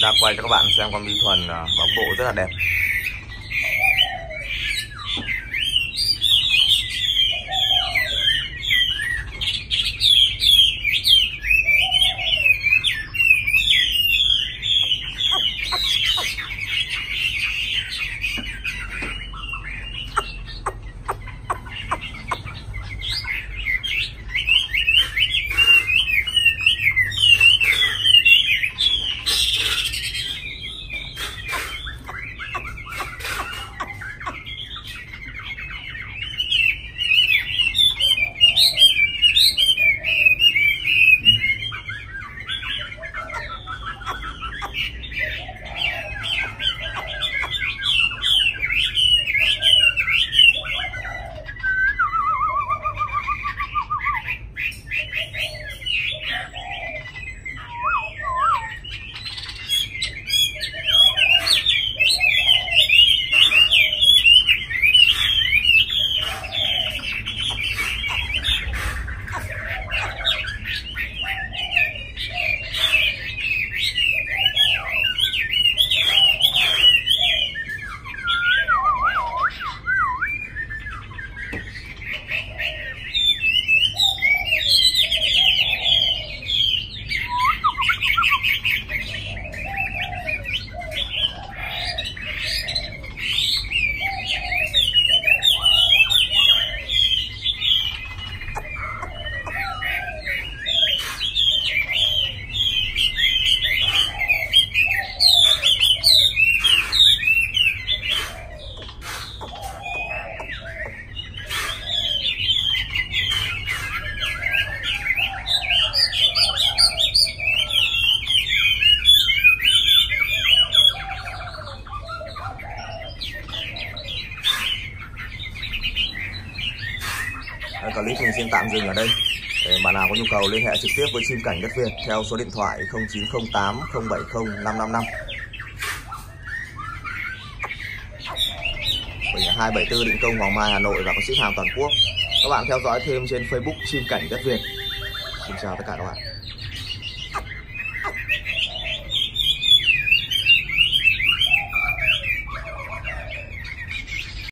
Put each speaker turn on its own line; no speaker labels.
ta quay cho các bạn xem con Bi Thuần bóng bộ rất là đẹp. Clip mình xin tạm dừng ở đây. Để bạn nào có nhu cầu liên hệ trực tiếp với Chim Cảnh Đất Việt theo số điện thoại 0908 070 555. Mình 274 Định Công, Hoàng Mai, Hà Nội và có ship hàng toàn quốc. Các bạn theo dõi thêm trên Facebook Chim Cảnh Đất Việt. Xin chào tất cả các bạn.